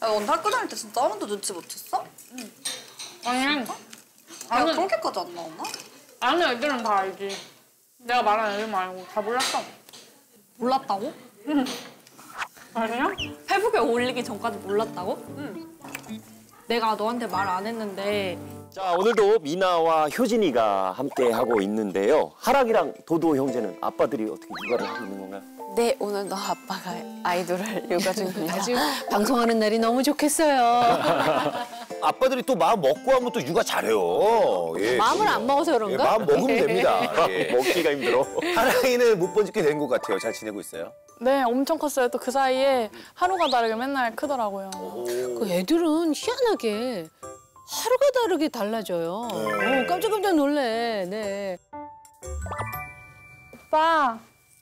오늘 학교 다닐 때 진짜 한 번도 눈치 못 챘어? 응. 아니. 야, 그렇게까지 안 나오나? 아는 애들은 다 알지. 내가 말한 애들 말고 다 몰랐어. 몰랐다고? 응. 아니야? 페북에 올리기 전까지 몰랐다고? 응. 내가 너한테 말 안 했는데. 자, 오늘도 미나와 효진이가 함께 하고 있는데요. 하락이랑 도도 형제는 아빠들이 어떻게 육아를 하고 있는 건가요? 네, 오늘도 아빠가 아이돌을 육아 중입니다. 지금 방송하는 날이 너무 좋겠어요. 아빠들이 또 마음 먹고 하면 또 육아 잘해요. 예, 마음을 안 먹어서 그런가? 예, 마음 먹으면 됩니다. 예. 먹기가 힘들어. 하랑이는 못 본 지 꽤 된 것 같아요. 잘 지내고 있어요? 네, 엄청 컸어요. 또 그 사이에 하루가 다르게 맨날 크더라고요. 그 애들은 희한하게 하루가 다르게 달라져요. 깜짝깜짝 놀래. 네. 오빠.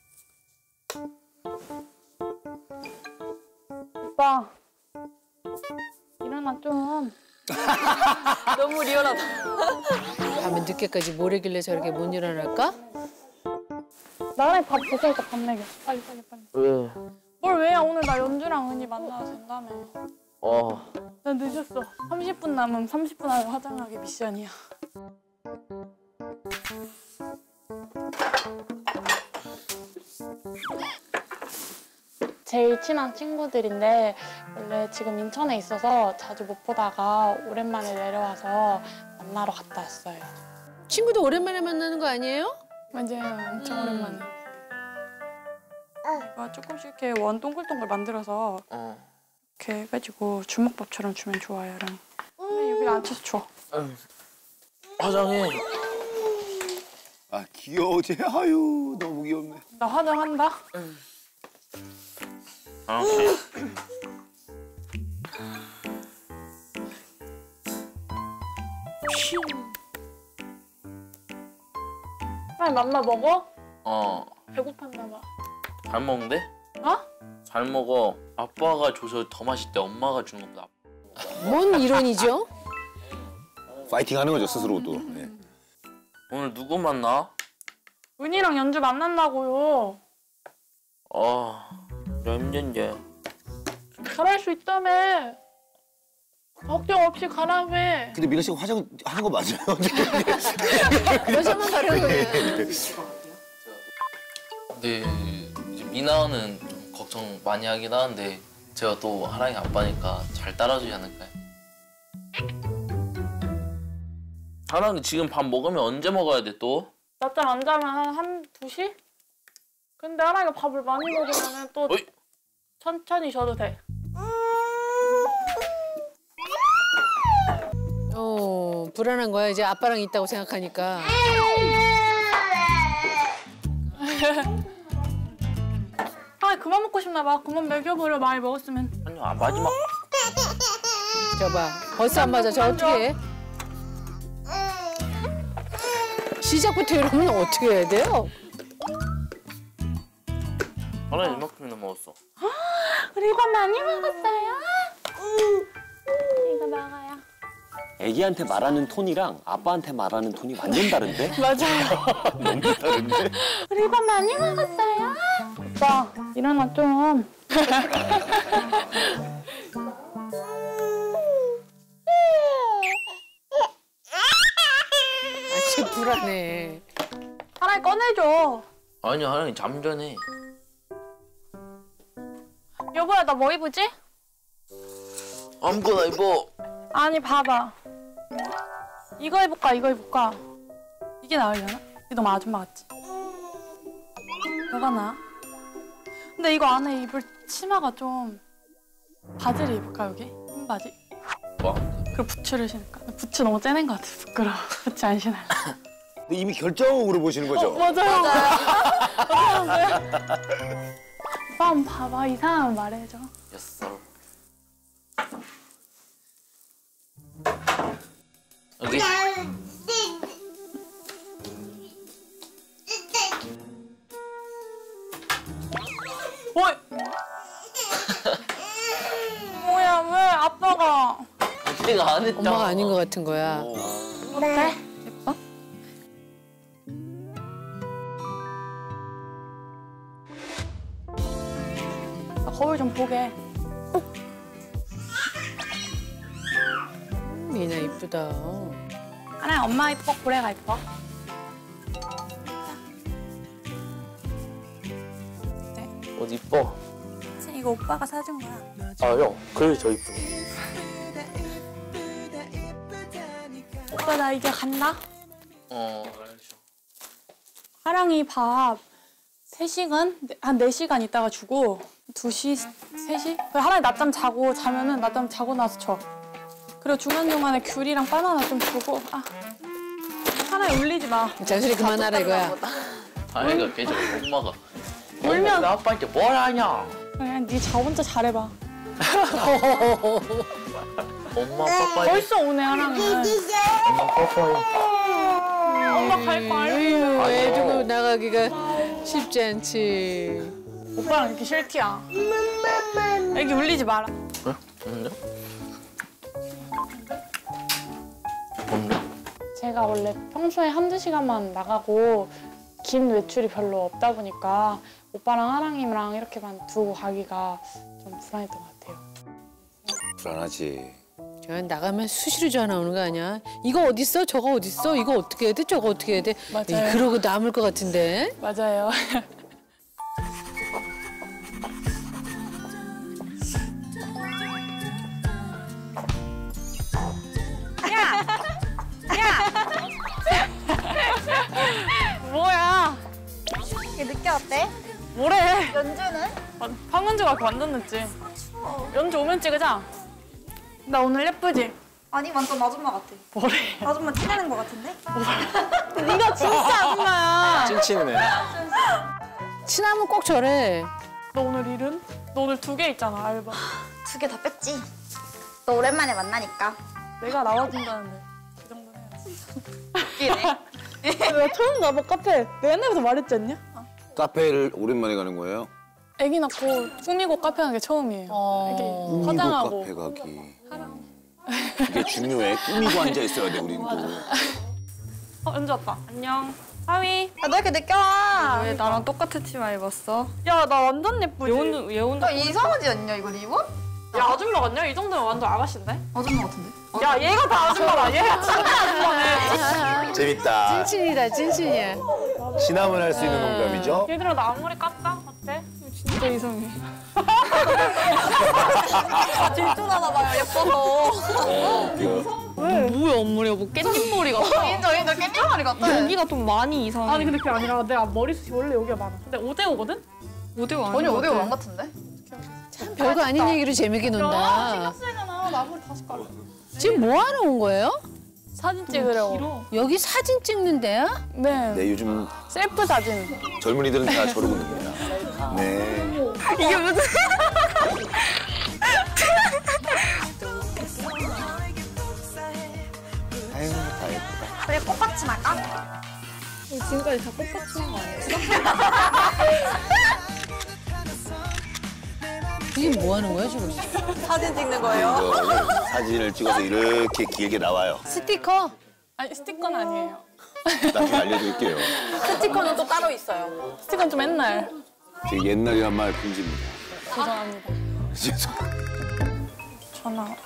오빠. 일어나 좀. 너무 리얼하다. 밤에 늦게까지 뭘 하길래 저렇게 못 일어날까? 나랑 밥 먹으니까 밥 먹여. 빨리. 왜? 뭘 왜야? 오늘 나 연주랑 은희 만나야 된다며. 나 늦었어. 30분 남으면 30분 안에 화장하기 미션이야. 제일 친한 친구들인데 원래 지금 인천에 있어서 자주 못 보다가 오랜만에 내려와서 만나러 갔다 왔어요. 친구도 오랜만에 만나는 거 아니에요? 맞아요. 엄청 오랜만에. 이거 조금씩 이렇게 원 동글동글 만들어서 이렇게 해가지고 주먹밥처럼 주면 좋아요, 랑. 근데 여기 앉혀서 줘. 화장해. 아, 귀여워. 쟤. 아유, 너무 귀엽네. 나 화장한다. 오케이. 빨리 맘마 먹어? 배고팠나 봐. 잘 먹는데? 어? 잘 먹어. 아빠가 줘서 더 맛있대. 엄마가 주는 것보다. 뭔 이론이죠? 파이팅 하는 거죠, 스스로도. 네. 오늘 누구 만나? 은희랑 연주 만난다고요. 힘든데. 잘할 수 있다며. 걱정 없이 가라며. 근데 미나 씨가 화장 하는 거 맞아요? 여자만 가려고 그래. 근데 이제 미나는 좀 걱정 많이 하긴 하는데 제가 또 하랑이 아빠니까 잘 따라주지 않을까요? 하랑이 지금 밥 먹으면 언제 먹어야 돼 또? 낮잠 안 자면 한 2시? 근데 하랑이가 밥을 많이 먹으면 또 어이? 천천히 쉬어도 돼. 불안한 거야. 이제 아빠랑 있다고 생각하니까. 하랑이 그만 먹고 싶나 봐. 그만 먹여버려, 많이 먹었으면. 아니요, 마지막. 저봐. 벌써 안 맞아. 저 어떻게 해? 시작부터 이러면 어떻게 해야 돼요? 하랑이 이만큼이나 먹었어. 우리 밥 많이 먹었어요? 이거 먹어요. 애기한테 말하는 톤이랑 아빠한테 말하는 톤이 완전 다른데? 맞아요. 너무 다른데? 우리 밥 많이 먹었어요? 오빠, 일어나 좀. 진짜 불안해. 하랑이 꺼내줘. 아니요, 하랑이 잠전해. 여보야, 나 뭐 입으지? 아무거나 입어. 아니, 봐봐. 이거 입을까, 이거 입을까? 이게 나으려나? 이게 너무 아줌마 같지? 뭐가 나아? 근데 이거 안에 입을 치마가 좀... 바지를 입을까, 여기? 흰 바지? 뭐? 그리고 부츠를 신을까? 부츠 너무 째낸 것 같아, 부끄러워. 부츠 안 신을래. 근데 이미 결정으로 보시는 거죠? 맞아요. 오빠 한번 봐봐. 이상하면 말해줘. 됐어. 여기. 어이! 뭐야, 왜 아빠가? 내가 안 했잖아. 엄마가 아닌 것 같은 거야. 어때? 예뻐? 거울 좀 보게. 미나 이쁘다. 하나 엄마 이뻐, 고래가 이뻐. 옷 이뻐. 이거 오빠가 사준 거야. 아 형, 그래 저 이쁘네. 오빠 나 이제 간다. 알았어. 하랑이 밥 3시간? 한 4시간 있다가 주고 2시, 3시? 하랑이 낮잠 자고 자면은 낮잠 자고 나서 줘. 그리고 중간중간에 귤이랑 바나나 좀 주고 하랑이 울리지 마. 잔소리 그만하라 이거야. 다행이가 계속 엄마가 울면 나 아빠한테 뭘 하냐. 그냥 네 자 혼자 잘해봐. 엄마 빠빠이. 벌써 오네 하랑이는. 엄마 빠빠이. 엄마 갈 거 알고. 애 두고 나가기가 쉽지 않지. 오빠랑 이렇게 싫티야. 애기 울리지 마라. 왜? 뭔데? 뭔데? 제가 원래 평소에 1~2시간만 나가고 긴 외출이 별로 없다 보니까 오빠랑 하랑이랑 이렇게만 두고 가기가 좀 불안했던 것 같아요. 불안하지. 저 나가면 수시로 전화 오는 거 아니야? 이거 어딨어? 저거 어딨어? 이거 어떻게 해야 돼? 저거 어떻게 해야 돼? 맞아요. 그러고 남을 것 같은데. 맞아요. 뭐야? 이게 늦게 왔대? 뭐래? 연주는? 황은주가 완전 늦지. 연주 오면 찍으자. 나 오늘 예쁘지? 아니 완전 아줌마 같아. 뭐래? 아줌마 티내는 거 같은데? 네가 진짜 아줌마야. 찐친이네. 친하면 꼭 저래. 너 오늘 일은? 너 오늘 2개 있잖아, 알바. 2개 다 뺐지. 너 오랜만에 만나니까. 내가 나와준다는데 그 정도는 해야지. 내가 처음 나봐 카페. 내가 옛날부터 말했지 않냐? 카페를 오랜만에 가는 거예요? 애기 낳고 꾸미고 카페 하는 게 처음이에요. 애기 꾸미고 화장하고. 카페 가기. 이게 중요해. 꾸미고 앉아 있어야 돼 우리는 또. 연주 왔다. 안녕. 하위. 아, 너 이렇게 늦게 와. 왜 나랑 똑같은 치마 입었어? 야, 나 완전 예쁘지? 예원 너 이상하지 않냐 이거 입어? 야, 아줌마 같냐? 이 정도면 완전 아가씨인데? 아줌마 같은데? 야, 얘가 다 아줌마다. 얘가 진짜 아줌마네. 재밌다. 찐친이다, 찐친이야. 친하면 할 수 있는 농담이죠? 얘들아, 나 앞머리 깠다? 어때? 진짜 이상해. 질투나나 봐요 예뻐서. 뭐야 엄마야 뭐 깻잎 머리 같아. 인정 깻잎머리 같아. 여기가 좀 많이 이상해. 아니, 근데 그게 아니라 내가 머리숱이 원래 여기가 많아. 근데 5대5거든? 5대5 아닌 전혀 것 어디 같아. 왕 같은데? 별거 아닌 얘기로 재밌게 논다. 신경 쓰이잖아. 나 앞머리 다시 깔아. 지금 뭐 하러 온 거예요? 사진 찍으려고. 여기 사진 찍는 데야? 네. 네 요즘 셀프 사진. 젊은이들은 다 저러고 있는 거야. 네. 이게 무슨? 아유 다 예쁘다. 우리 꽃받침 할까? 지금까지 다 꽃받치는 거 아니었어? 이게 뭐 하는 거야 지금? 사진 찍는 거예요. 이거 사진을 찍어서 이렇게 길게 나와요. 스티커? 아니, 스티커는 아니에요. 나중에 알려드릴게요. 스티커는 또 따로 있어요. 스티커는 좀 옛날. 제 옛날이란 말 금지입니다. 죄송합니다. 죄송. 전화.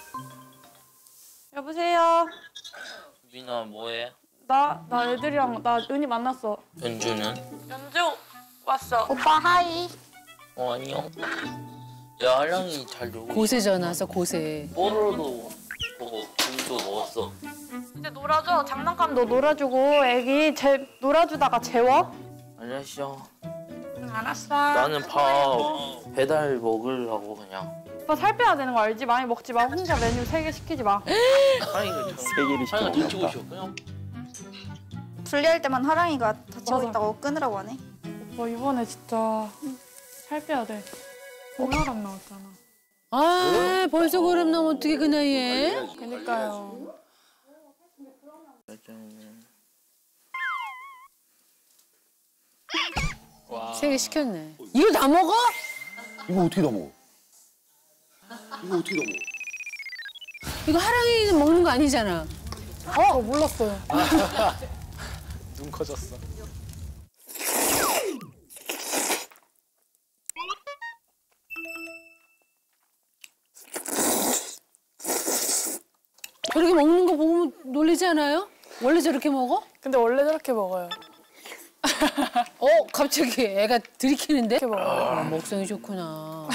여보세요? 미나 뭐해? 나 애들이랑, 나 은희 만났어. 연주는? 연주 왔어. 오빠 하이. 안녕. 야 한량이 잘 놀고 고세 전화 와서 고세. 뽀로로도 보고 김도 넣었어. 이제 놀아줘. 장난감도 놀아주고 애기 놀아주다가 재워. 안녕하세요. 응, 알았어. 나는 밥 배달 먹으려고 그냥. 오빠 살 빼야 되는 거 알지? 많이 먹지 마. 혼자 메뉴 3개 시키지 마. 하랑이가 세 개를 시켜 하랑이가 눈치고 먹는다. 있어. 그냥 분리할 때만 하랑이가 다치고 맞아. 있다고 끊으라고 하네. 오빠 이번에 진짜 살 빼야 돼. 고혈압 나왔잖아. 아 벌써 그럼 너 어떻게 그 나이에? 그니까요. 세 개 시켰네. 이거 다 먹어? 이거 어떻게 다 먹어? 이거 어떻게 다 먹어? 이거 하랑이 먹는 거 아니잖아. 저 몰랐어요. 눈 커졌어. 저렇게 먹는 거 보면 놀라지 않아요? 원래 저렇게 먹어? 근데 원래 저렇게 먹어요. 갑자기 애가 들이키는데? 이렇게 먹어요. 먹성이 좋구나.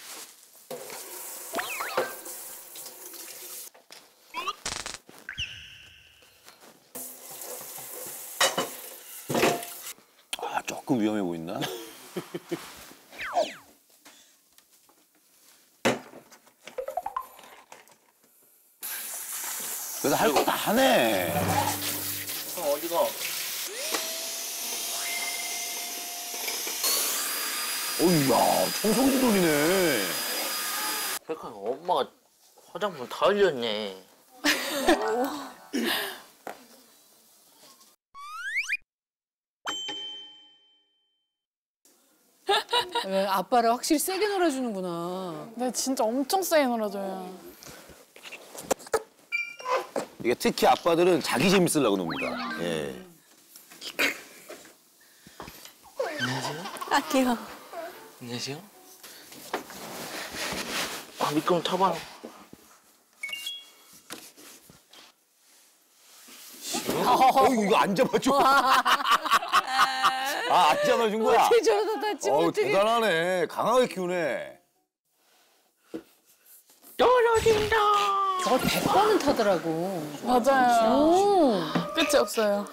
아, 조금 위험해 보인다. 그래도 할 거 다 하네. 형 어디가? 어이야, 청소기 돌리네. 백화 엄마가 화장품 다 흘렸네. 아빠를 확실히 세게 놀아주는구나. 네, 진짜 엄청 세게 놀아줘요. 이게 특히 아빠들은 자기 재밌으려고 놉니다. 예. 아 귀여워. 안녕하세요. 아 미끄럼 타봐요. 이거 안 잡아줘. 아, 안 잡아준 거야? 어떻게 저러다 다치면 어떻게. 대단하네. 강하게 키우네. 떨어진다. 저걸 100번은 타더라고. 맞아요. 오. 끝이 없어요.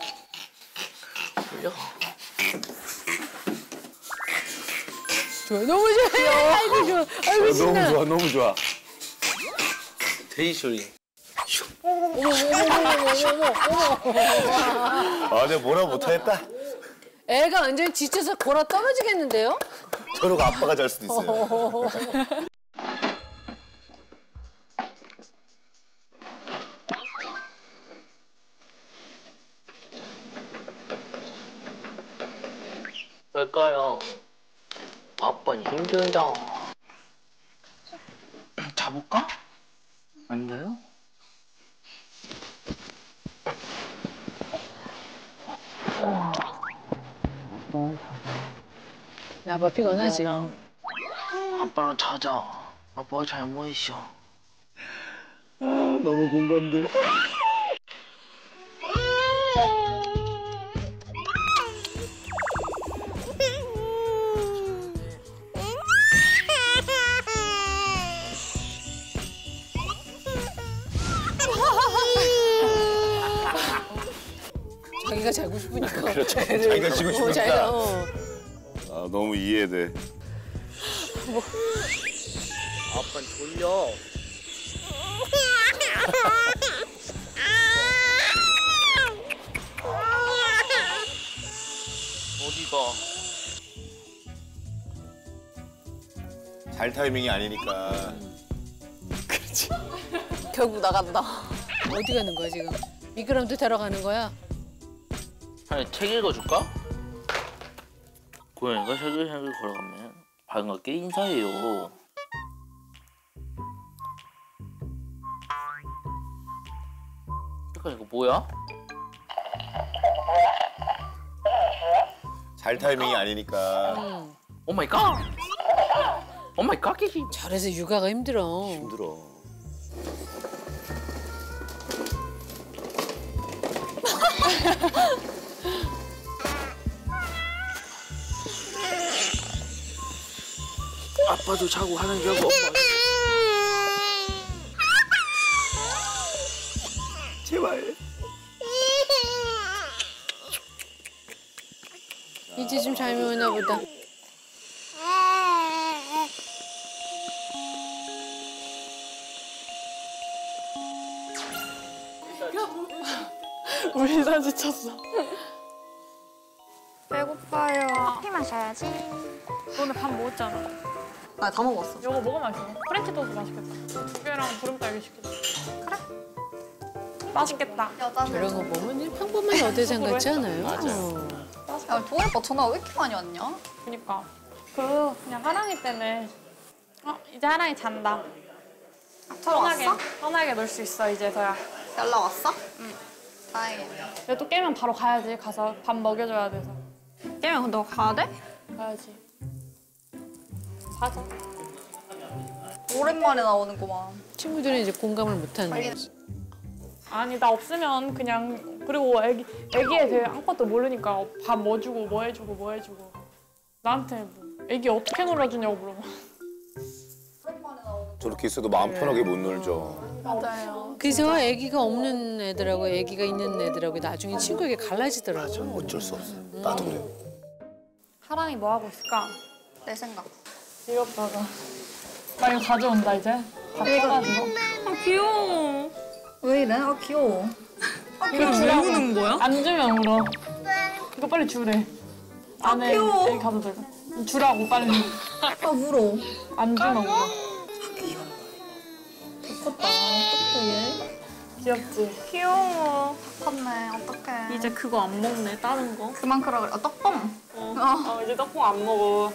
좋아, 너무 좋아. 아이고 좋아. 아이고 신나. 너무 좋아, 너무 좋아. 돼지 소리. 아, 내가 뭐라 못하겠다. 애가 완전 지쳐서 골아 떨어지겠는데요? 저러고 아빠가 잘 수도 있어요. 왜까요? 아빠는 힘들다. 자볼까? 안 돼요? 아빠 피곤하지? 아빠랑 자자. 아빠가 잘 못 있어. 너무 공감돼. 자기가 자고 싶으니까. 그렇죠. 자기가 지고 싶으니까. 자기가, 아, 너무 이해돼. 아빠는 졸려. 어디가? 잘 타이밍이 아니니까. 결국 나간다. 어디 가는 거야 지금? 미끄럼도 타러 가는 거야? 아니 책 읽어줄까? 고양이가 샤글샤글 걸어가면 반갑게 인사해요. 잠깐 이거 뭐야? 잘 타이밍이 아니니까. 오 마이 갓! 오 마이 갓! 저래서 육아가 힘들어. 힘들어. 아빠도 자고 하는 줄 알고 엄마. 제발. 이제 좀 잠이 오나 보다. 울다 지쳤어. 배고파요. 커피 마셔야지. 오늘 밥 먹었잖아. 나 다 먹었어. 이거 먹으면 맛있어. 프렌치 토스트 맛있겠다. 두 개랑 보름달기 시키자. 그래. 맛있겠다. 저런 거 보면 평범한 여대생 같지 않아요? 맞아. 야, 동해 오빠 전화 왜 이렇게 많이 왔냐? 그니까. 그냥 하랑이 때문에 이제 하랑이 잔다. 저러 왔어? 편하게 놀 수 있어 이제서야. 연락 왔어? 응. 다행이네. 근데 또 깨면 바로 가야지. 가서 밥 먹여줘야 돼서. 깨면 너 가야 돼? 가야지. 가자. 오랜만에 나오는구만. 친구들은 이제 공감을 못하는 거지. 아니 나 없으면 그냥 그리고 애기에 대해 아무것도 모르니까 밥 뭐 주고 뭐 해주고 뭐 해주고 나한테 뭐 애기 어떻게 놀아주냐고 물어봐. 저렇게 있어도 마음 편하게 못 놀죠. 맞아요. 그래서 아기가 없는 애들하고 아기가 있는 애들하고 나중에 친구에게 갈라지더라고. 어쩔 수 없어. 나도 그래. 하랑이 뭐 하고 있을까? 내 생각. 이것다가 나 이거 가져온다 이제. 다 써가지고. 아 귀여워. 왜 이래? 아 귀여워. 이거 주라고. 우는 거야? 안 주면 울어. 이거 빨리 주래. 안에 귀여워. 애기 가서 들고. 주라고 빨리. 아 울어. 안 주면 울어. 좋겠다. 어떡해 얘. 귀엽지? 귀여워. 컸네. 어떡해. 이제 그거 안 먹네. 다른 거. 그만 크라 그래. 떡봉. 이제 떡국 안 먹어.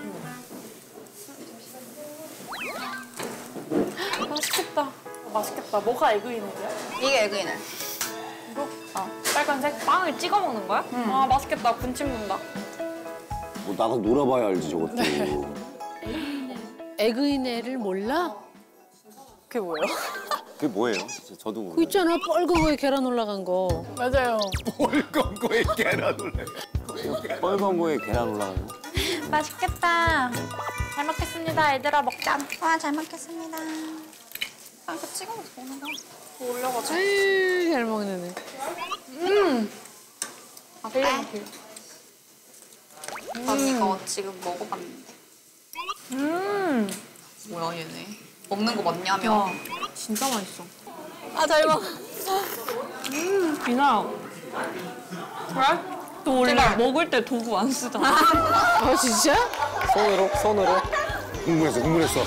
맛있겠다. 맛있겠다. 뭐가 에그이네야? 이게 에그이네. 이거? 빨간색? 빵을 찍어 먹는 거야? 아 맛있겠다. 군침 돈다. 뭐 나가서 놀아봐야 알지 저것도. 애그인 애를 몰라? 그게 뭐예요? 그게 뭐예요? 진짜 저도 그 있잖아, 뻘건 거에 계란 올라간 거. 맞아요. 뻘건 거에 계란 올래. 뻘건 거에 계란 올라가는 거. 맛있겠다. 잘 먹겠습니다. 얘들아 먹자. 와 잘 먹겠습니다. 아 이거 찍어서 먹는 거. 올려가지고. 아유, 잘 먹는 애. 되게 맛있게. 난 이거 지금 먹어봤는데. 뭐야 얘네. 먹는 거 맞냐며. 진짜 맛있어. 아 잘 먹어. 비나. 그래? 너 원래 먹을 때 도구 안 쓰잖아. 아, 진짜? 손으로. 흥분했어.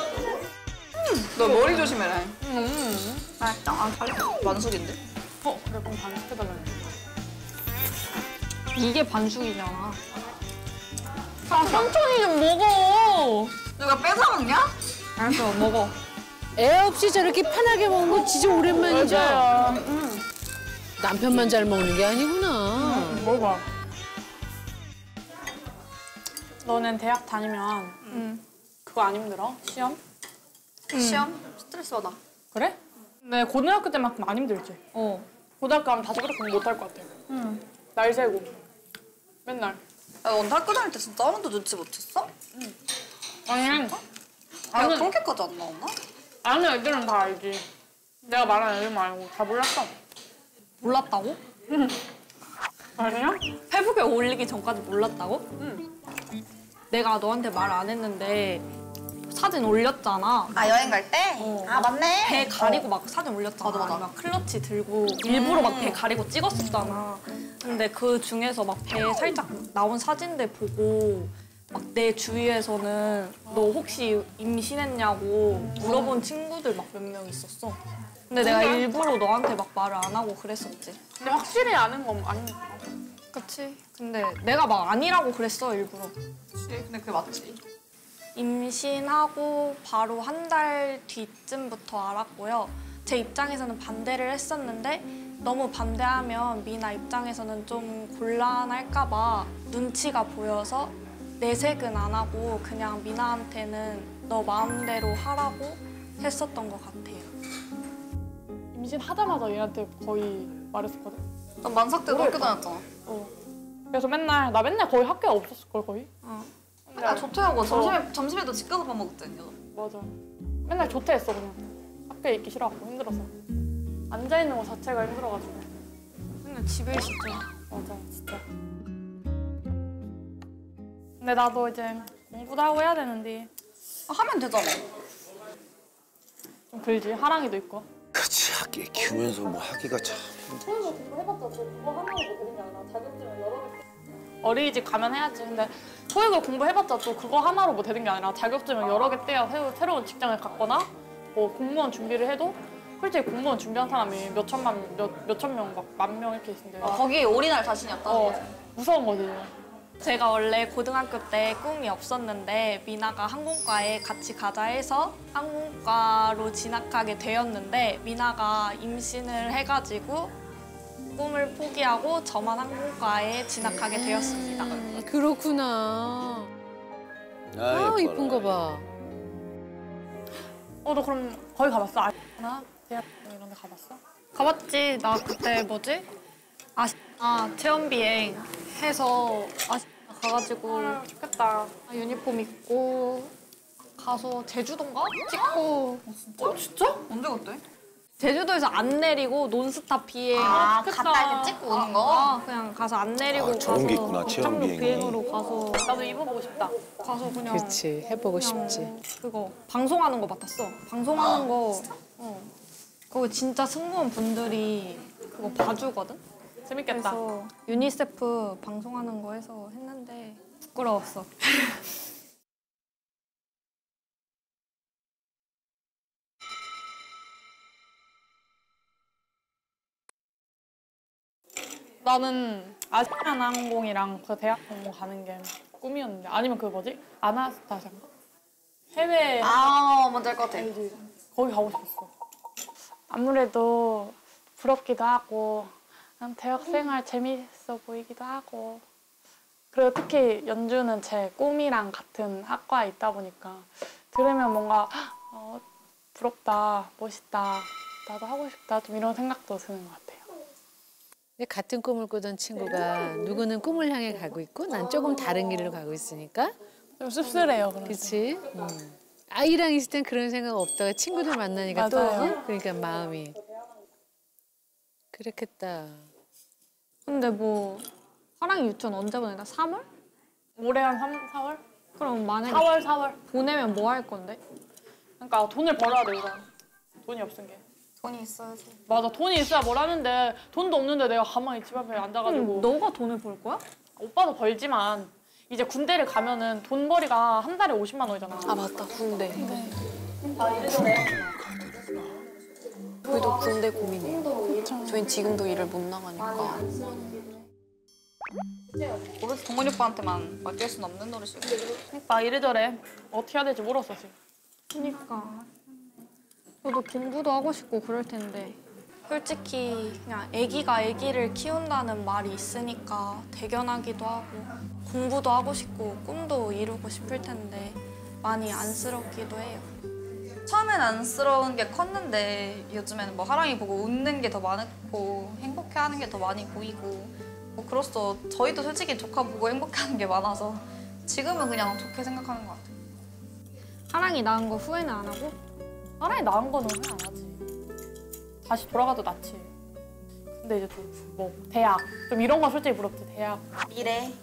너 머리 조심해라. 맛있다. 아 잘했어. 만숙인데? 그래 그럼 반죽해달라는 거. 이게 반숙이잖아. 아 천천히 좀 먹어. 누가 뺏어 먹냐? 알았어 먹어. 애 없이 저렇게 편하게 먹는 거 진짜 오랜만이죠? 남편만 잘 먹는 게 아니구나. 먹어봐. 너는 대학 다니면 그거 안 힘들어? 시험? 시험? 스트레스 받아. 그래? 네, 고등학교 때만큼 안 힘들지? 고등학교 하면 다시 그렇게 못할 것 같아. 날 새고. 맨날. 야, 넌 학교 다닐 때 진짜 하나도 눈치 못 챘어? 아니, 아, 그렇게까지 안 나왔나? 아는 애들은 다 알지. 내가 말한 애들 말고 다 몰랐어. 몰랐다고? 아니야? 페북에 올리기 전까지 몰랐다고? 내가 너한테 말 안 했는데 사진 올렸잖아. 아 여행 갈 때? 아 맞네. 배 가리고 막 사진 올렸잖아. 맞아. 막 클러치 들고 일부러 막 배 가리고 찍었었잖아. 근데 그 중에서 막 배 살짝 나온 사진들 보고 막 내 주위에서는 너 혹시 임신했냐고 물어본 친구들 막 몇 명 있었어. 근데 내가 일부러 너한테 막 말을 안 하고 그랬었지. 근데 확실히 아는 건 아니니까. 그치? 근데 내가 막 아니라고 그랬어 일부러. 그치, 근데 그게 맞지. 임신하고 바로 한 달 뒤쯤부터 알았고요. 제 입장에서는 반대를 했었는데 너무 반대하면 미나 입장에서는 좀 곤란할까 봐 눈치가 보여서 내색은 안 하고 그냥 미나한테는 너 마음대로 하라고 했었던 것 같아요. 임신하자마자 얘한테 거의 말했었거든. 난 만삭 때도 학교 다녔잖아. 그래서 나 맨날 거의 학교에 없었을걸, 거의. 맨날 조퇴하고 점심에도 집 가서 밥 먹었잖아. 맞아. 맨날 조퇴했어, 그냥. 학교에 있기 싫어갖고 힘들어서. 앉아있는 거 자체가 힘들어가지고. 맨날 집에 있었잖아. 맞아, 진짜. 근데 나도 이제 공부도 하고 해야 되는데 아, 하면 되잖아. 좀 글지. 하랑이도 있고. 그치, 학기 키우면서 뭐 하기가 참. 토익을 공부해봤자 그거 하나로 뭐 되는 게 아니라 자격증을 여러 개. 어린이집 가면 해야지. 근데 토익을 공부해봤자 또 그거 하나로 뭐 되는 게 아니라 자격증을 여러 개 떼야 새로운 직장을 갖거나 뭐 공무원 준비를 해도 솔직히 공무원 준비한 사람이 몇 천 명, 막 10,000명 이렇게 있는데 거기에 올인할 자신이 없다는 거지. 무서운 거지. 제가 원래 고등학교 때 꿈이 없었는데 미나가 항공과에 같이 가자 해서 항공과로 진학하게 되었는데 미나가 임신을 해가지고 꿈을 포기하고 저만 항공과에 진학하게 되었습니다. 그렇구나. 아, 이쁜 거 봐. 너 그럼 거기 가봤어? 나 대학 이런 데 가봤어? 가봤지. 나 그때 뭐지? 체험 비행 해서 가가지고 좋겠다. 유니폼 입고 가서 제주도인가? 찍고. 진짜? 언제 갔대? 제주도에서 안 내리고 논스탑 비행. 갔다 이렇게 찍고 오는 거? 그냥 가서 안 내리고 아, 가서 저런 게 있구나, 체험 고창도 비행이. 비행으로 가서 나도 입어보고 싶다. 가서 그냥 그렇지, 해보고 그냥 싶지. 그거 방송하는 거 맡았어. 방송하는 거. 그거 진짜 승무원 분들이 그거 봐주거든. 재밌겠다. 그래서 유니세프 방송하는 거 해서 했는데 부끄러웠어. 나는 아시아나항공이랑 그 대학 항공 가는 게 꿈이었는데 아니면 그 뭐지? 아나스타샤인가? 해외 먼저 알 것 같아. 거기 가고 싶었어. 아무래도 부럽기도 하고 난 대학 생활 재밌어 보이기도 하고 그리고 특히 연주는 제 꿈이랑 같은 학과에 있다 보니까 들으면 뭔가 부럽다, 멋있다, 나도 하고 싶다 좀 이런 생각도 드는 것 같아요. 근데 같은 꿈을 꾸던 친구가 누구는 꿈을 향해 가고 있고 난 조금 다른 길로 가고 있으니까 좀 씁쓸해요. 그런 그렇지. 아이랑 있을 땐 그런 생각 없다가 친구들 만나니까 또 맞아요. 그러니까 마음이 그렇겠다. 근데 뭐 화랑이 유치원 언제 보내나? 3월? 올해 한 4월? 그럼 만약에 4월. 보내면 뭐 할 건데? 그러니까 돈을 벌어야 돼, 우선. 돈이 없은 게. 돈이 있어야지. 맞아, 돈이 있어야 뭘 하는데 돈도 없는데 내가 가만히 집 앞에 앉아가지고 너가 돈을 벌 거야? 오빠도 벌지만 이제 군대를 가면은 돈벌이가 한 달에 50만 원이잖아. 맞다, 군대. 저희도 군대 고민이에요. 저희는 지금도 일을 못 나가니까. 그래서 동건이 오빠한테만 맡길 수는 없는 노릇이고. 나 이래저래 어떻게 해야 될지 모르겠어, 지금. 그니까. 저도 공부도 하고 싶고 그럴 텐데. 솔직히 그냥 애기가 애기를 키운다는 말이 있으니까 대견하기도 하고 공부도 하고 싶고 꿈도 이루고 싶을 텐데 많이 안쓰럽기도 해요. 처음엔 안쓰러운 게 컸는데 요즘에는 뭐 하랑이 보고 웃는 게 더 많고 행복해하는 게 더 많이 보이고 뭐 그로써 저희도 솔직히 조카 보고 행복해하는 게 많아서 지금은 그냥 좋게 생각하는 것 같아요. 하랑이 낳은 거 후회는 안 하고? 하나에 나은 거는 후회 안 하지. 다시 돌아가도 낫지. 근데 이제 좀 뭐 대학 좀 이런 건 솔직히 부럽지. 대학 미래.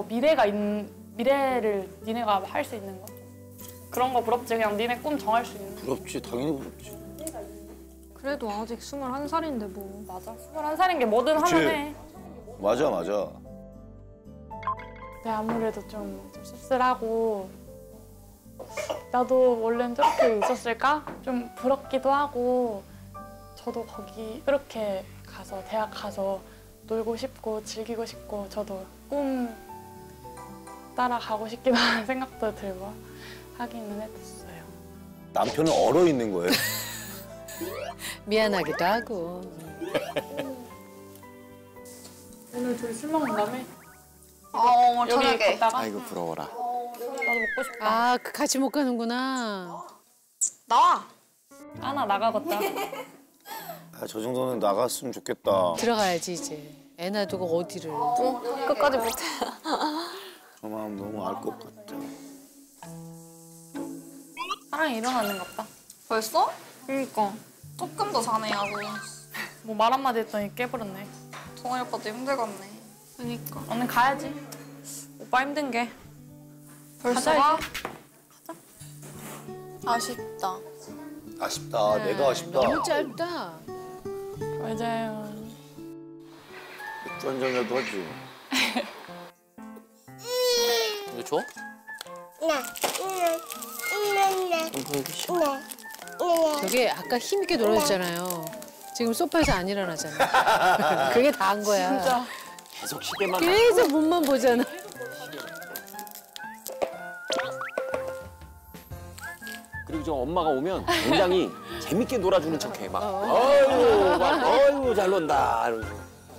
미래를 니네가 할 수 있는 거. 그런 거 부럽지. 그냥 니네 꿈 정할 수 있는 거. 부럽지, 당연히 부럽지. 그래도 아직 21살인데 뭐. 맞아. 21살인 게 뭐든 그치. 하면 해. 맞아, 맞아. 근데 아무래도 좀 씁쓸하고 나도 원래는 저렇게 있었을까? 좀 부럽기도 하고 저도 거기 그렇게 가서 대학 가서 놀고 싶고 즐기고 싶고 저도 꿈 따라가고 싶기도 하는 생각도 들고 하기는 했었어요. 남편은 얼어 있는 거예요. 미안하기도 하고. 오늘 둘이 술 먹는다며? 오늘 여기 저녁에. 갔다가? 아이고 부러워라. 나도 먹고 싶다. 아, 같이 못 가는구나. 나와. 하나 나가겠다. 아, 저 정도는 나갔으면 좋겠다. 들어가야지 이제. 애 놔두고 어디를. 끝까지 못해. 저 마음 너무 알 것 같아. 사랑이 일어나는 것 같다. 벌써? 그러니까. 조금 더 자네 하고. 뭐 말 한마디 했더니 깨버렸네. 동건이 오빠도 힘들겠네. 그니까. 오늘 가야지. 오빠 힘든 게. 벌써 가자, 가? 아쉽다. 아쉽다, 내가 아쉽다. 너무 짧다. 맞아요. 맥주 한 잔이라도 하지. 이거 줘? 저게 아까 힘있게 놀아줬잖아요. 지금 소파에서 안 일어나잖아. 그게 다 한 거야. 진짜. 계속 시계만. 계속 몸만 보잖아. 그리고 저 엄마가 오면 굉장히 재밌게 놀아주는 척해. 막 어유, 막 어유 잘 논다 이러면서.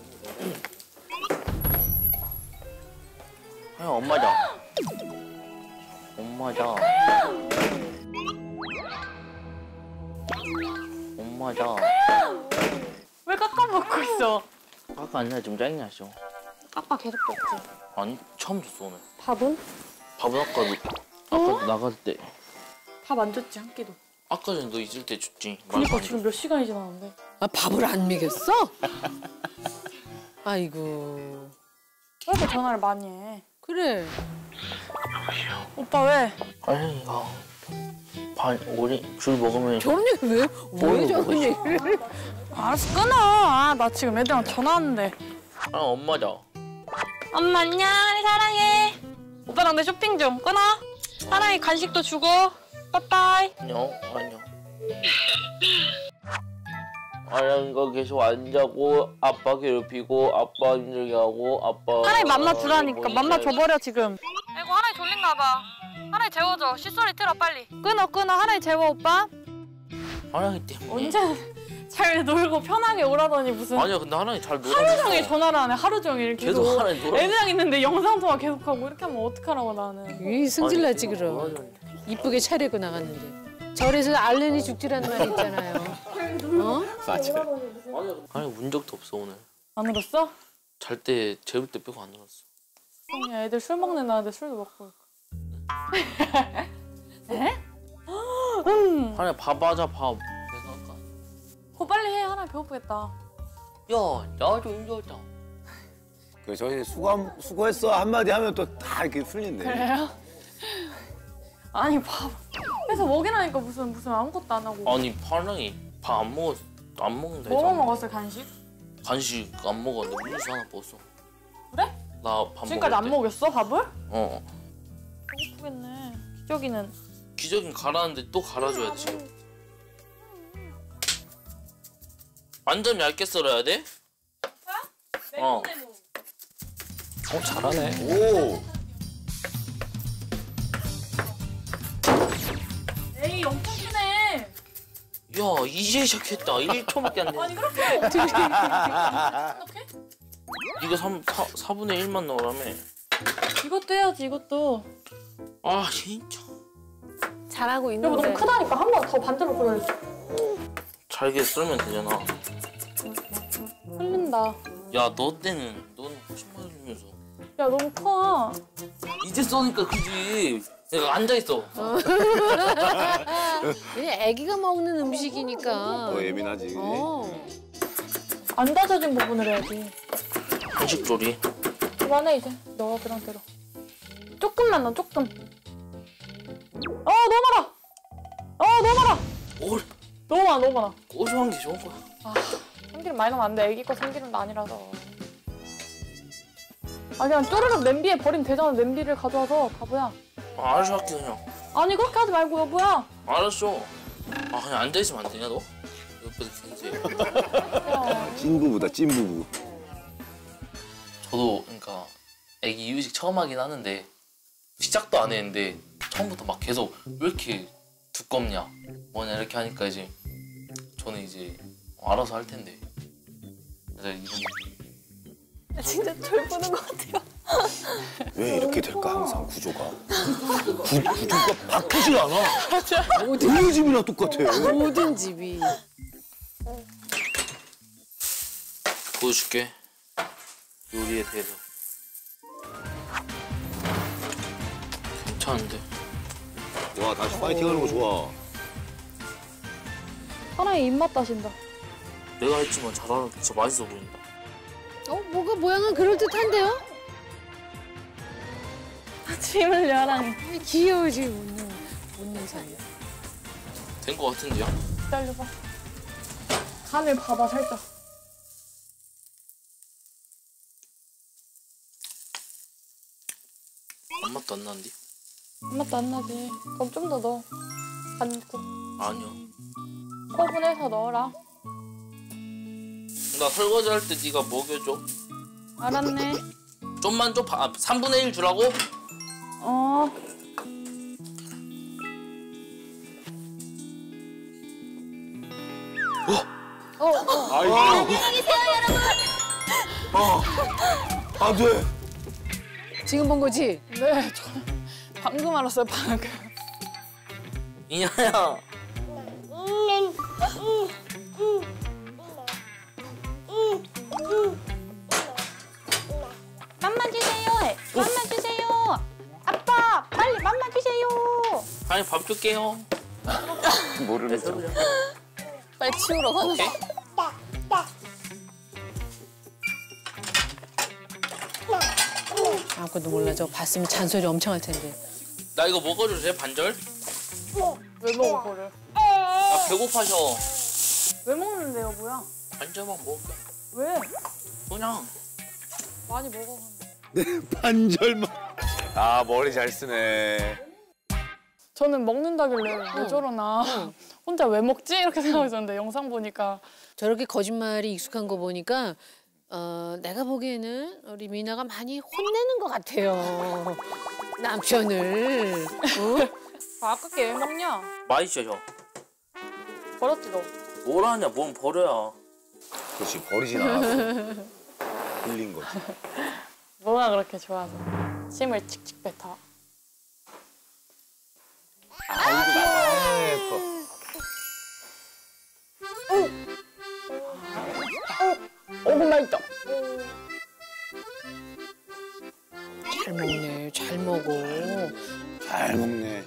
그냥 엄마자. 엄마자. 엄마자. 왜 깎아 먹고 있어? 아까 아니라 좀 짜증나죠? 아빠 계속 줬지. 아니 처음 줬어 오늘. 밥은? 밥은 아까 나갈 때. 밥 안 줬지 한 끼도. 아까 전에 너 있을 때 줬지. 그러니까 지금 몇 시간이 지났는데. 아 밥을 안 먹였어? 아이고. 왜 이렇게 전화를 많이 해? 그래. 오빠 왜? 아니 우리 줄 먹으면 저런 얘기 왜 저런 얘기를? 알았어 끊어. 아, 나 지금 애들이랑 전화 왔는데. 아 엄마다. 엄마 안녕. 사랑해. 오빠랑 내 쇼핑 좀 끊어. 사랑이 간식도 주고. 빠빠이. 안녕. 아랑이가 계속 안 자고 아빠 괴롭히고 아빠 힘들게 하고 아빠. 하나이 맘마 주라니까. 맘마 줘버려 지금. 아이고 하나이 졸린가 봐. 하나이 재워줘. 칫솔이 틀어 빨리. 끊어. 하나이 재워 오빠. 하랑이 때문에. 언제 잘 놀고 편하게 오라더니 무슨. 아니야 근데 하랑이 잘 놀아. 하루 종일 전화를 안 해. 하루 종일 계속 하랑이 놀아. 애들이랑 있는데 영상 통화 계속하고 이렇게 하면 어떡하라고 나는. 이 승질나지 그럼. 이쁘게 차리고 나갔는데. 절에서 알른이 죽지라는 말이 있잖아요. 어? 맞아. 아니 운 적도 없어 오늘. 안 울었어? 잘 때 재울 때 빼고 안 울었어. 그냥 애들 술 먹는 나한테 술도 먹고. 에? 하랑이 밥 하자 밥. 내가 할까? 그거 빨리 해. 하나 배고프겠다. 야 나도 힘들었다. 그 저희 수고했어 한마디 하면 또 다 이렇게 풀린대. 그래요? 아니 밥 해서 먹이라니까 무슨 아무것도 안 하고. 아니 하랑이 밥 안 먹는다. 뭐 먹었어 간식? 간식 안 먹었는데 음료수 하나 먹었어. 그래? 나 밥 먹을 지금까지 안 때. 먹였어 밥을? 어. 배고프겠네. 기저귀는? 기저귀는 갈았는데 또 갈아줘야지 지금. 완전 얇게 썰어야 돼? 어. 잘하네. 오. 에이 엄청 크네. 야 이제 시작했다. 1초밖에 안 아니 됐네. 그렇게 어떻게 이거 4분의 1만 넣으라며. 이것도 해야지 이것도. 아 진짜. 잘하고 여보 있는데. 너무 크다니까 한 번 더 반대로 그려야지. 잘게 썰면 되잖아. 흘린다. 야 너 때는 너는 거짓말 해주면서. 야 너무 커. 이제 써니까 그지. 내가 앉아있어. 그냥 애기가 먹는 음식이니까. 더 예민하지. 어. 안 다져진 부분을 해야지. 한식조리. 그만해 이제. 넣어 그냥 대로. 조금만 넣어 조금. 너무 많아. 너무 많아. 뭘 너무 많아. 고소한 게 좋은 거야. 참기름 많이 넣으면 안 돼. 애기 거 참기름도 아니라서. 그냥 쪼르륵 냄비에 버리면 되잖아. 냄비를 가져와서 바보야. 알았어 할게 그냥. 아니 그렇게 하지 말고 여보야. 알았어. 아 그냥 앉아있으면 안 되냐 너? 옆에서 괜히. 찐부부다 찐부부. 저도 그러니까 애기 이유식 처음 하긴 하는데 시작도 안 했는데 처음부터 막 계속 왜 이렇게 두껍냐 뭐냐 이렇게 하니까 이제 저는 이제 알아서 할 텐데. 그래서 이런. 진짜 절 보는 것 같아요. 왜 이렇게 될까 항상 구조가. 구조가 바뀌질 않아. 우리 집이랑 똑같아. 모든 집이. 보여줄게. 요리에 대해서. 괜찮은데. 와 다시 파이팅하는 거 좋아. 하나의 입맛 다신다. 내가 했지만 잘하는 진짜 맛있어 보인다. 뭐가 모양은 그럴듯한데요? 침 흘려 하랑이. 귀여워 지금 웃는 사이야. 된 거 같은데요? 기다려봐. 간을 봐봐 살짝. 안 맛도 안 나는데? 입맛도 안 나지. 그럼 좀 더 넣어. 간국. 아니요. 오븐에서 넣어라. 나 설거지 할 때 네가 먹여줘. 알았네. 좀만 줘. 3분의 1 주라고? 어. 아이고. 안녕히 계세요 여러분. 안 돼. 지금 본 거지? 네, 저 방금 알았어요 방금. 이나야. 갈게요. 모르는 척. 빨리 치우러 가는 오케이. 아무것도 몰라. 저 봤으면 잔소리 엄청 할 텐데. 나 이거 먹어도 돼? 반절? 왜 먹어 그거를? 나 배고파서 왜 먹는데요 뭐야? 반절만 먹을게. 왜? 그냥. 많이 먹어. 반절만. 아 머리 잘 쓰네. 저는 먹는다길래 왜 저러나 혼자 왜 먹지? 이렇게 생각했었는데 영상 보니까 저렇게 거짓말이 익숙한 거 보니까 내가 보기에는 우리 미나가 많이 혼내는 것 같아요. 남편을. 아깝게 왜 먹냐? 맛있어 형. 버렸지 너. 뭐라 하냐? 뭔 버려야. 그렇지 버리진 않았어. 흘린 거지. 뭐가 그렇게 좋아서 침을 칙칙 뱉어. 맛있다. 잘 먹네. 잘 먹어. 잘 먹네.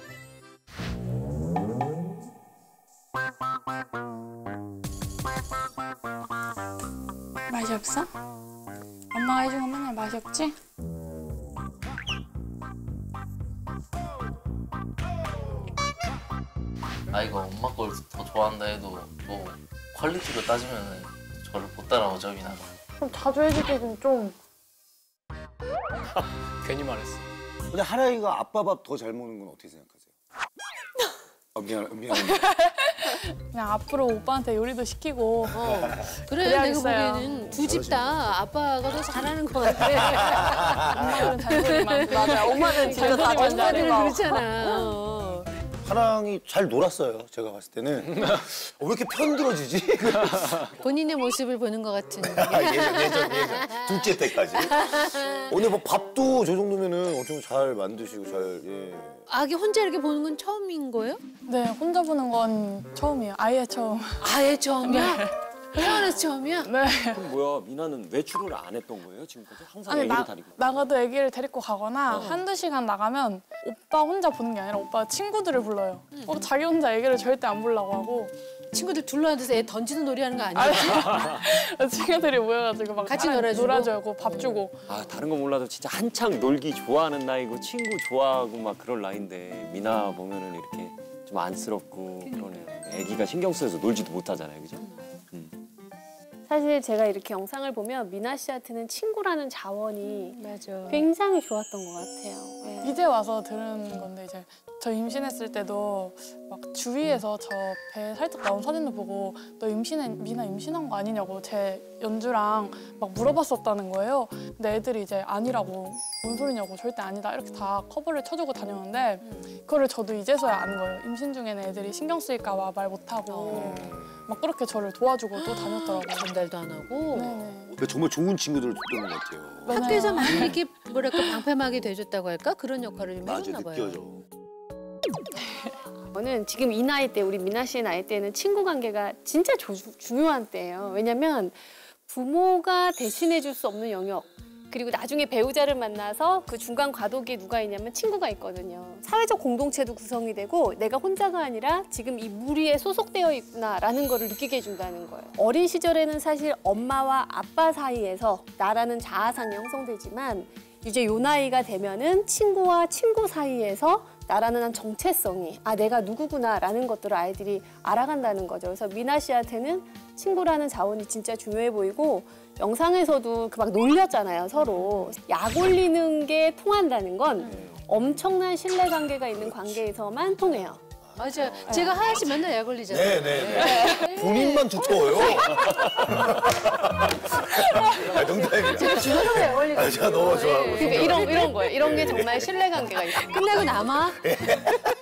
맛이 없어? 엄마가 해준 거 맨날 맛이 없지? 아 이거 엄마 걸 더 좋아한다 해도 또 퀄리티로 따지면은 저를 못 따라오죠 미나가. 그럼 자주 해주기는 좀. 괜히 말했어. 근데 하랑이가 아빠 밥 더 잘 먹는 건 어떻게 생각하세요? 미안해. 그냥 앞으로 오빠한테 요리도 시키고. 그래 그래야겠어요. 내가 보기에는 두 집 다 아빠가 더 잘하는 것 같아. 엄마는 잔소리만. 맞아. 엄마는 진짜 다 엄마들은 잔소리만. 그렇잖아. 하랑이 잘 놀았어요. 제가 봤을 때는. 왜 이렇게 편들어지지? 본인의 모습을 보는 것 같은. 예전. 둘째 때까지. 오늘 뭐 밥도 저 정도면은 엄청 잘 만드시고 잘, 예. 아기 혼자 이렇게 보는 건 처음인 거예요? 네, 혼자 보는 건 처음이에요. 아예 처음. 아예 처음이야? 태어나서 처음이야? 네. 그럼 뭐야, 미나는 외출을 안 했던 거예요, 지금까지? 항상 아니, 애기를 다니고. 나가도 애기를 데리고 가거나 한두 시간 나가면 오빠 혼자 보는 게 아니라 오빠 친구들을 불러요. 자기 혼자 애기를 절대 안 보려고 하고. 친구들 둘러앉아서 애 던지는 놀이 하는 거 아니지? 친구들이 모여가지고 막 같이 놀아주고 밥 주고. 아, 다른 거 몰라도 진짜 한창 놀기 좋아하는 나이고 친구 좋아하고 막 그럴 나이인데 미나 보면은 이렇게 좀 안쓰럽고 그러네요. 애기가 신경 쓰여서 놀지도 못하잖아요, 그죠? 사실 제가 이렇게 영상을 보면 미나 씨한테는 친구라는 자원이 맞아. 굉장히 좋았던 것 같아요. 네. 이제 와서 들은 건데 이제 저 임신했을 때도 막 주위에서 저 배 살짝 나온 사진도 보고 너 미나 임신한 거 아니냐고 제 연주랑 막 물어봤었다는 거예요. 근데 애들이 이제 아니라고 뭔 소리냐고 절대 아니다 이렇게 다 커버를 쳐주고 다녔는데 그거를 저도 이제서야 아는 거예요. 임신 중에는 애들이 신경 쓰일까 봐 말 못하고 막 그렇게 저를 도와주고 또 다녔더라고요. 전달도 안 하고. 네네. 그러니까 정말 좋은 친구들을 뒀던 것 같아요. 학교에서 많이 이렇게 뭐랄까 방패막이 돼줬다고 할까? 그런 역할을 좀 맞아, 해줬나 봐요. 느껴져. 저는 지금 이 나이 때, 우리 미나 씨의 나이 때는 친구 관계가 진짜 중요한 때예요. 왜냐면 부모가 대신해 줄 수 없는 영역, 그리고 나중에 배우자를 만나서 그 중간 과도기에 누가 있냐면 친구가 있거든요. 사회적 공동체도 구성이 되고 내가 혼자가 아니라 지금 이 무리에 소속되어 있구나라는 거를 느끼게 해준다는 거예요. 어린 시절에는 사실 엄마와 아빠 사이에서 나라는 자아상이 형성되지만 이제 요 나이가 되면은 친구와 친구 사이에서 나라는 한 정체성이 내가 누구구나라는 것들을 아이들이 알아간다는 거죠. 그래서 미나 씨한테는 친구라는 자원이 진짜 중요해 보이고 영상에서도 그 막 놀렸잖아요, 서로. 약 올리는 게 통한다는 건 엄청난 신뢰관계가 있는 관계에서만 통해요. 맞아요. 제가 하하 씨 맨날 약 올리잖아요. 네네네. 본인만 두터워요. 농담이야. 제가 주변으로 약 올리고. 제가 너무 좋아하고. 그러니까 이런 거예요. 이런 게 정말 신뢰관계가 있어요. 끝나고 남아?